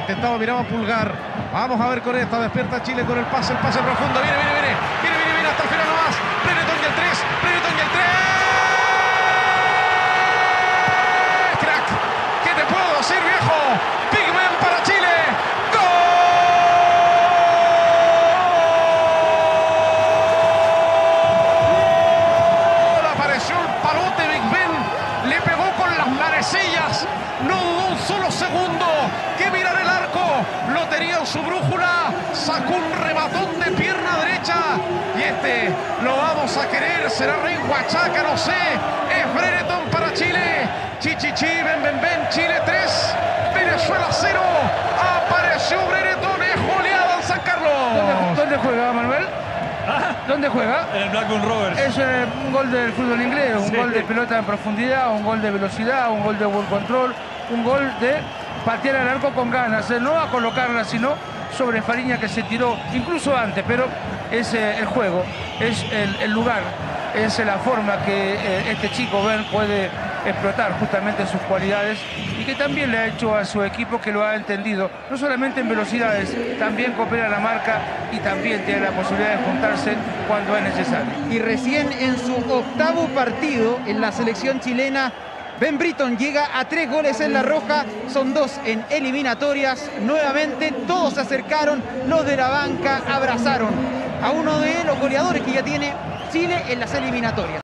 intentaba, miraba Pulgar. Vamos a ver con esta, despierta Chile con el pase profundo. Viene hasta el final nomás. Brereton y el 3, Brereton y el 3. Crack, ¿qué te puedo decir, viejo? Big man para Chile. ¡Gol! Apareció el palote Big Ben. Le pegó con las manecillas. No dudó un solo segundo que mirar el arco. Lo tenía en su brújula. Sacó un rematón de pierna derecha. Y este lo vamos a querer. Será Rey Huachaca, no sé. Es Brereton para Chile. Chichichi, ven. Chile 3, Venezuela 0. Apareció Brereton. Es goleada en San Carlos. ¿Dónde juega, Manuel? ¿Dónde juega? En el Blackburn Rovers. Es un gol del fútbol inglés, un gol de pelota en profundidad, un gol de velocidad, un gol de ball control, un gol de patear al arco con ganas, no a colocarla, sino sobre Fariña, que se tiró incluso antes, pero es el juego, es el lugar, es la forma que este chico Ben puede explotar justamente sus cualidades y que también le ha hecho a su equipo, que lo ha entendido, no solamente en velocidades, también coopera la marca y también tiene la posibilidad de juntarse cuando es necesario. Y recién en su octavo partido en la selección chilena, Ben Brereton llega a 3 goles en la roja, son 2 en eliminatorias. Nuevamente todos se acercaron, los de la banca abrazaron a uno de los goleadores que ya tiene Chile en las eliminatorias.